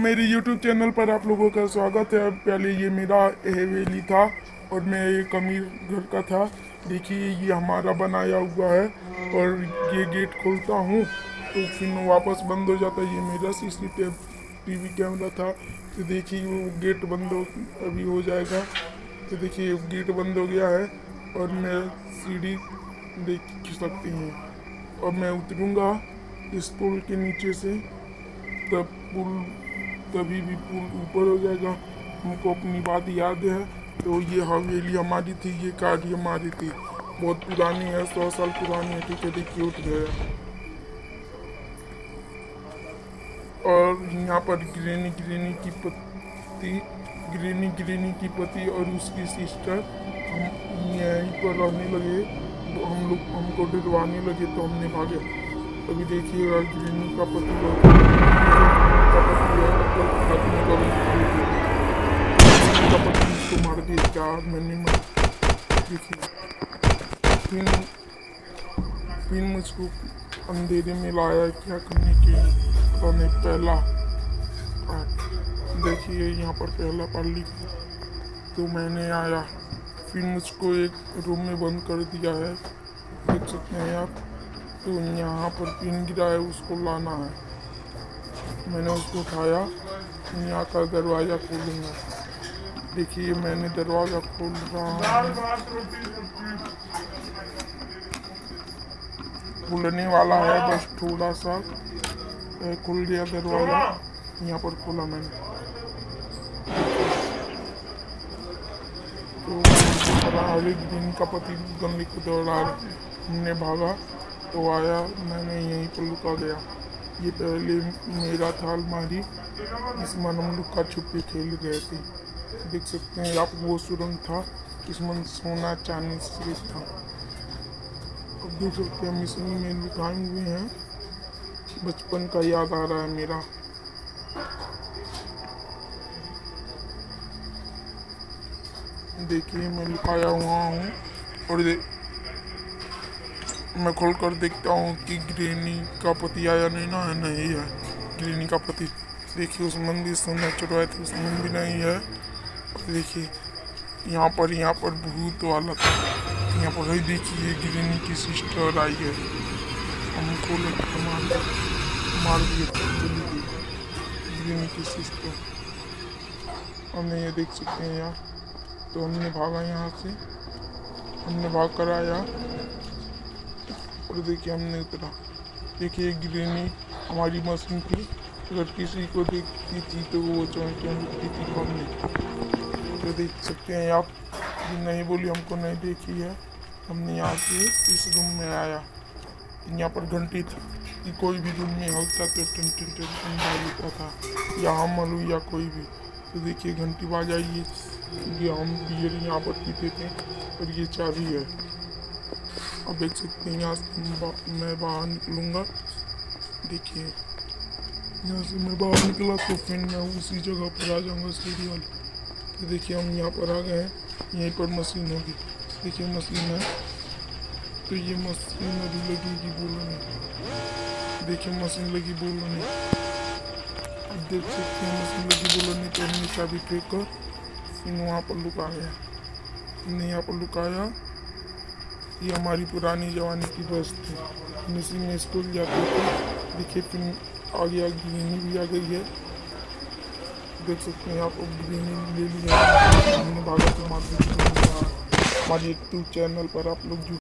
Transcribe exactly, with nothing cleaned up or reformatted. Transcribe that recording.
मेरे YouTube channel पर आप लोगों का स्वागत है। पहले ये मेरा हवेली था और मैं एक अमीर घर का था। देखिए ये हमारा बनाया हुआ है और ये गेट खोलता हूँ तो फिर वापस बंद हो जाता है। ये मेरा सीसीटीवी कैमरा था। तो देखिए वो गेट बंद हो अभी हो जाएगा। तो देखिए गेट बंद हो गया है और मैं सीढ़ी देख सकती हूँ और मैं उतरूँगा इस पुल के नीचे से, तब पुल तभी भी पुल ऊपर हो जाएगा। हमको अपनी बात याद है। तो ये हवेली हमारी थी, ये कार हमारी थी, बहुत पुरानी है, सौ साल पुरानी है। ठीक है, देखिए उठ गया। और यहाँ पर ग्रेनी ग्रेनी की पति ग्रेनी ग्रेनी की पति और उसकी सिस्टर हम यहीं पर रहने लगे। हम लोग हमको डरवाने लगे तो हमने भागे। अभी देखिएगा ग्रेनी का पति का पति है आदमी का का पति इसको मार दिया। चार महीने में देखिए फिर फिर मुझको अंधेरे में लाया क्या करने के लिए पता नहीं। पहला देखिए यहाँ पर पहला पाली तो मैंने आया, फिर मुझको एक रूम में बंद कर दिया है, देख सकते हैं आप। तो यहाँ पर पिन गिरा है, उसको लाना है। मैंने उसको उठाया, यहाँ का दरवाज़ा खोलूँगा। देखिए मैंने दरवाज़ा खोल रहा हूँ, खुलने वाला है, बस थोड़ा सा खुल गया दरवाज़ा। यहाँ पर खोला मैंने तो एक दिन का पति गंदी को दौड़ा, हमने भागा तो आया, मैंने यहीं पर लुका गया। ये पहले मेरा था अलमारी, इसमें हम लुका छुपी खेल गए थे। देख सकते हैं आप, वो सुरंग था, इसमें सोना चांदी से था। अब देख सकते हैं मिशन में लुकाए हुए हैं। बचपन का याद आ रहा है मेरा। देखिए मैं लुकाया हुआ हूँ और मैं खोल कर देखता हूँ कि ग्रेनी का पति आया नहीं ना, है नहीं है ग्रेनी का पति। देखिए उस मंदिर सोना चुराए थे, उसमें भी नहीं है। और देखिए यहाँ पर यहाँ पर भूत वाला था, यहाँ पर ही देखिए ग्रेनी की सिस्टर आई है, हमको मार मार दिए थे ग्रेनी की सिस्टर। हमने ये देख सकते हैं यहाँ। तो हमने भागा यहाँ से, हमने भाग कर आया और देखिए हमने उतरा। देखिए ग्रेनी हमारी मशीन थी, अगर किसी को देखती थी तो वो चौंक उठती थी हमने। तो देख सकते हैं आप, नहीं बोली हमको नहीं देखी है। हमने यहाँ से इस रूम में आया, यहाँ पर घंटी थी कि कोई भी रूम में होता तो टिन टिन टिन टिन बाजता था, या हम मलू या कोई भी। तो देखिए घंटी बाज आई है क्योंकि हम बियर यहाँ पर पीते थे और ये चाबी है। अब देख सकते हैं यहाँ से मैं बाहर निकलूँगा। देखिए यहाँ से मैं बाहर निकला तो फिर मैं उसी जगह पर आ जाऊँगा सीढ़ी वाली। तो देखिए हम यहाँ पर आ गए हैं, यहीं पर मशीन होगी। देखिए मशीन है, तो ये मशीन अभी लगेगी बोलने। देखिए मशीन लगी बोलने, अब देख सकते हैं मशीन लगी बोलने। तो हमने चाबी फेंक कर फिर वहाँ पर लुकाया, हमने यहाँ पर लुकाया। ये हमारी पुरानी जवानी की बस थी, हम इसी में स्कूल जाते थे। देखिए फिर आ गया, ग्रीनी भी आ गई है, देख सकते हैं आप। ग्रीनी ले लिया, हमने भागा तो मार दी। हमारे यूट्यूब चैनल पर आप लोग